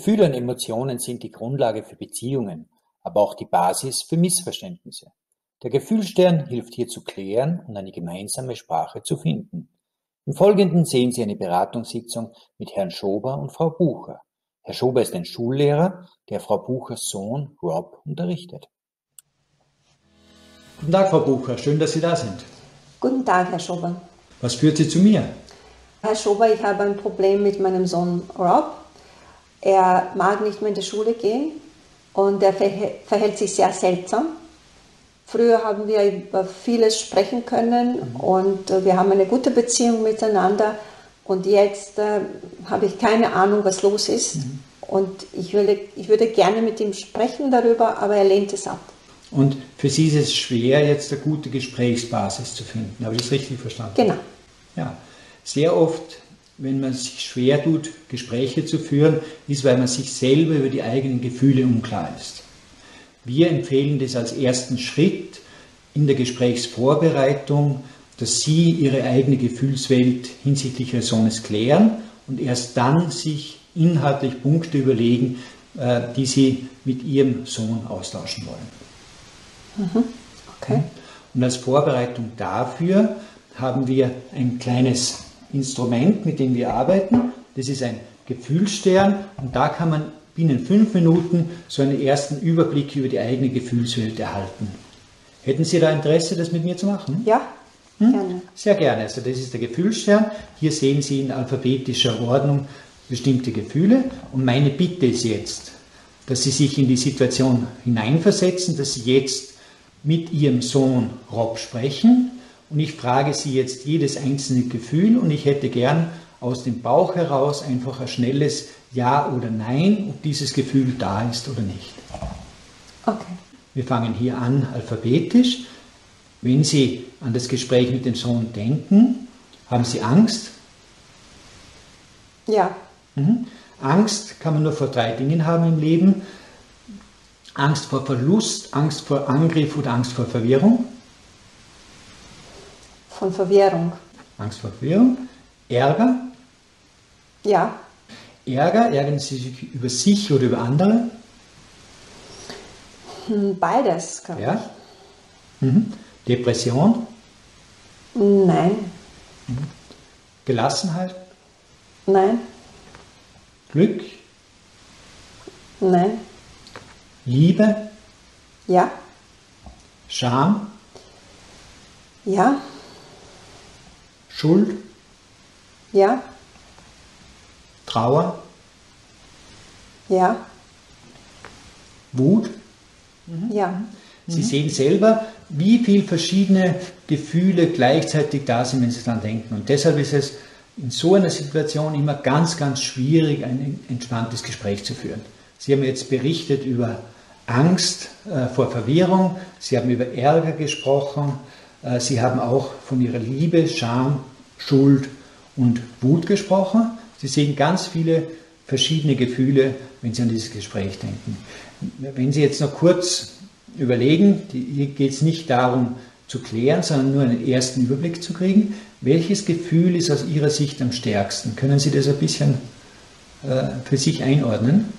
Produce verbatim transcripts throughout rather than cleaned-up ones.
Gefühle und Emotionen sind die Grundlage für Beziehungen, aber auch die Basis für Missverständnisse. Der Gefühlsstern hilft hier zu klären und eine gemeinsame Sprache zu finden. Im Folgenden sehen Sie eine Beratungssitzung mit Herrn Schober und Frau Bucher. Herr Schober ist ein Schullehrer, der Frau Buchers Sohn Rob unterrichtet. Guten Tag, Frau Bucher, schön, dass Sie da sind. Guten Tag, Herr Schober. Was führt Sie zu mir? Herr Schober, ich habe ein Problem mit meinem Sohn Rob. Er mag nicht mehr in die Schule gehen und er verhält sich sehr seltsam. Früher haben wir über vieles sprechen können und wir haben eine gute Beziehung miteinander. Und jetzt äh, habe ich keine Ahnung, was los ist. Mhm. Und ich würde, ich würde gerne mit ihm sprechen darüber, aber er lehnt es ab. Und für Sie ist es schwer, jetzt eine gute Gesprächsbasis zu finden. Habe ich das richtig verstanden? Genau. Ja. Sehr oft, wenn man sich schwer tut, Gespräche zu führen, ist, weil man sich selber über die eigenen Gefühle unklar ist. Wir empfehlen das als ersten Schritt in der Gesprächsvorbereitung, dass Sie Ihre eigene Gefühlswelt hinsichtlich Ihres Sohnes klären und erst dann sich inhaltlich Punkte überlegen, die Sie mit Ihrem Sohn austauschen wollen. Mhm. Okay. Und als Vorbereitung dafür haben wir ein kleines Instrument, mit dem wir arbeiten. Das ist ein Gefühlsstern und da kann man binnen fünf Minuten so einen ersten Überblick über die eigene Gefühlswelt erhalten. Hätten Sie da Interesse, das mit mir zu machen? Ja, hm? gerne. Sehr gerne. Also das ist der Gefühlsstern. Hier sehen Sie in alphabetischer Ordnung bestimmte Gefühle. Und meine Bitte ist jetzt, dass Sie sich in die Situation hineinversetzen, dass Sie jetzt mit Ihrem Sohn Rob sprechen. Und ich frage Sie jetzt jedes einzelne Gefühl und ich hätte gern aus dem Bauch heraus einfach ein schnelles Ja oder Nein, ob dieses Gefühl da ist oder nicht. Okay. Wir fangen hier an alphabetisch. Wenn Sie an das Gespräch mit dem Sohn denken, haben Sie Angst? Ja. Mhm. Angst kann man nur vor drei Dingen haben im Leben. Angst vor Verlust, Angst vor Angriff oder Angst vor Verwirrung? Von Verwirrung. Angst vor Verwirrung. Ärger? Ja. Ärger? Ärgern Sie sich über sich oder über andere? Beides, glaube ja. ich. Mhm. Depression? Nein. Mhm. Gelassenheit? Nein. Glück? Nein. Liebe? Ja. Scham? Ja. Schuld? Ja. Trauer? Ja. Wut? Mhm. Ja. Sie mhm. sehen selber, wie viele verschiedene Gefühle gleichzeitig da sind, wenn Sie daran denken. Und deshalb ist es in so einer Situation immer ganz, ganz schwierig, ein entspanntes Gespräch zu führen. Sie haben jetzt berichtet über Angst äh, vor Verwirrung, Sie haben über Ärger gesprochen, äh, Sie haben auch von Ihrer Liebe, Scham, Schuld und Wut gesprochen. Sie sehen ganz viele verschiedene Gefühle, wenn Sie an dieses Gespräch denken. Wenn Sie jetzt noch kurz überlegen, hier geht es nicht darum zu klären, sondern nur einen ersten Überblick zu kriegen, welches Gefühl ist aus Ihrer Sicht am stärksten? Können Sie das ein bisschen äh, für sich einordnen?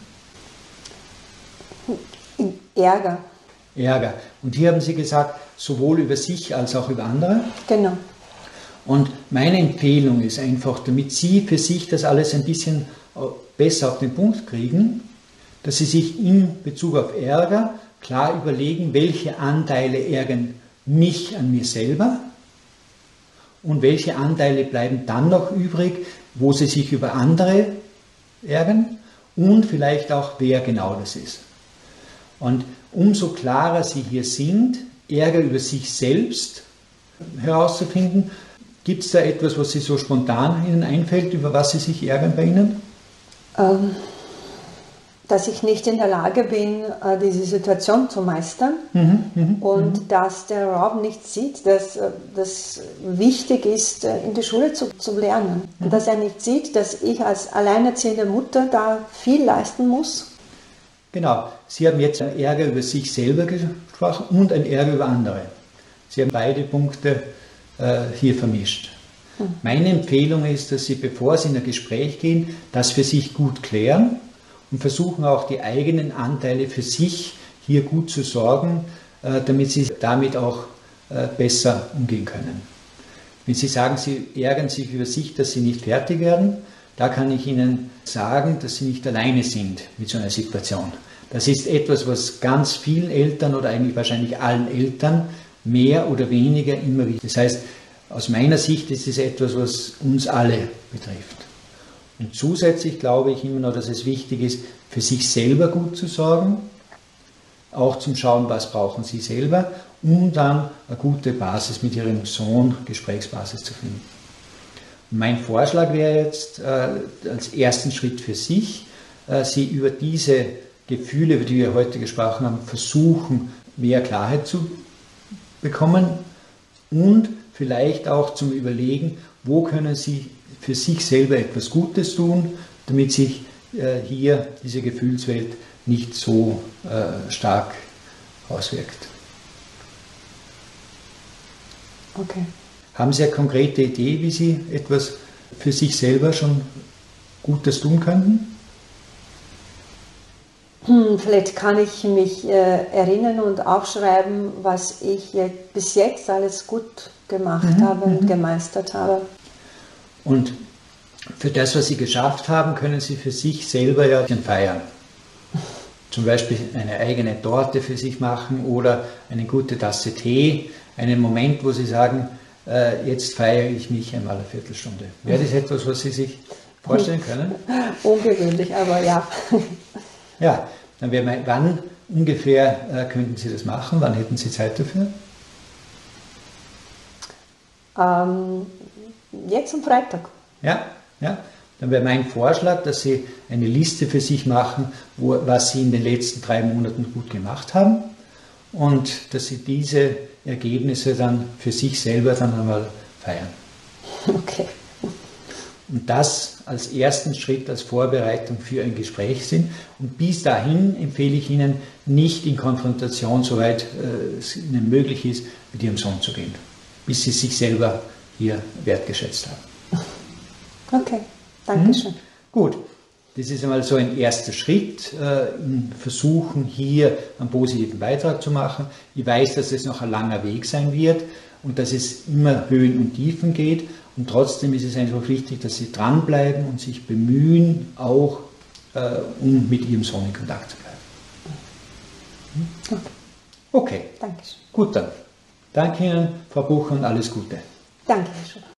Ärger. Ärger. Und hier haben Sie gesagt, sowohl über sich als auch über andere? Genau. Und meine Empfehlung ist einfach, damit Sie für sich das alles ein bisschen besser auf den Punkt kriegen, dass Sie sich in Bezug auf Ärger klar überlegen, welche Anteile ärgern mich an mir selber und welche Anteile bleiben dann noch übrig, wo Sie sich über andere ärgern und vielleicht auch, wer genau das ist. Und umso klarer Sie hier sind, Ärger über sich selbst herauszufinden, gibt es da etwas, was Sie so spontan Ihnen einfällt, über was Sie sich ärgern bei Ihnen? Ähm, dass ich nicht in der Lage bin, diese Situation zu meistern mhm, mh, und mh. dass der Rob nicht sieht, dass das wichtig ist, in die Schule zu, zu lernen. Mhm. Dass er nicht sieht, dass ich als alleinerziehende Mutter da viel leisten muss. Genau, Sie haben jetzt einen Ärger über sich selber gesprochen und einen Ärger über andere. Sie haben beide Punkte äh, hier vermischt. Meine Empfehlung ist, dass Sie, bevor Sie in ein Gespräch gehen, das für sich gut klären und versuchen auch die eigenen Anteile für sich hier gut zu sorgen, damit sie damit auch besser umgehen können. Wenn Sie sagen, Sie ärgern sich über sich, dass Sie nicht fertig werden, da kann ich Ihnen sagen, dass Sie nicht alleine sind mit so einer Situation. Das ist etwas, was ganz vielen Eltern oder eigentlich wahrscheinlich allen Eltern mehr oder weniger immer wieder. Das heißt, aus meiner Sicht ist es etwas, was uns alle betrifft. Und zusätzlich glaube ich immer noch, dass es wichtig ist, für sich selber gut zu sorgen, auch zum Schauen, was brauchen Sie selber, um dann eine gute Basis mit Ihrem Sohn, Gesprächsbasis zu finden. Mein Vorschlag wäre jetzt äh, als ersten Schritt für sich, äh, Sie über diese Gefühle, über die wir heute gesprochen haben, versuchen, mehr Klarheit zu bekommen und vielleicht auch zum Überlegen, wo können Sie für sich selber etwas Gutes tun, damit sich äh, hier diese Gefühlswelt nicht so äh, stark auswirkt. Okay. Haben Sie eine konkrete Idee, wie Sie etwas für sich selber schon Gutes tun könnten? Hm, vielleicht kann ich mich äh, erinnern und aufschreiben, was ich äh, bis jetzt alles gut gemacht mhm, habe und gemeistert habe. Und für das, was Sie geschafft haben, können Sie für sich selber ja feiern. Zum Beispiel eine eigene Torte für sich machen oder eine gute Tasse Tee, einen Moment, wo Sie sagen, äh, jetzt feiere ich mich einmal eine Viertelstunde. Wäre das etwas, was Sie sich vorstellen können? Ungewöhnlich, aber ja. Ja, dann wäre mein, wann ungefähr äh, könnten Sie das machen? Wann hätten Sie Zeit dafür? Ähm, jetzt am Freitag. Ja, ja. Dann wäre mein Vorschlag, dass Sie eine Liste für sich machen, wo, was Sie in den letzten drei Monaten gut gemacht haben und dass Sie diese Ergebnisse dann für sich selber dann einmal feiern. Okay. Und das als ersten Schritt, als Vorbereitung für ein Gespräch sind. Und bis dahin empfehle ich Ihnen, nicht in Konfrontation, soweit äh, es Ihnen möglich ist, mit Ihrem Sohn zu gehen, bis Sie sich selber hier wertgeschätzt haben. Okay. Dankeschön. Hm? Gut, das ist einmal so ein erster Schritt, äh, in Versuchen hier einen positiven Beitrag zu machen. Ich weiß, dass es noch ein langer Weg sein wird und dass es immer Höhen und Tiefen geht. Und trotzdem ist es einfach wichtig, dass Sie dranbleiben und sich bemühen, auch äh, um mit Ihrem Sohn in Kontakt zu bleiben. Hm? Okay. Dankeschön. Gut dann. Danke Ihnen, Frau Bucher, und alles Gute. Danke, Herr Schuber.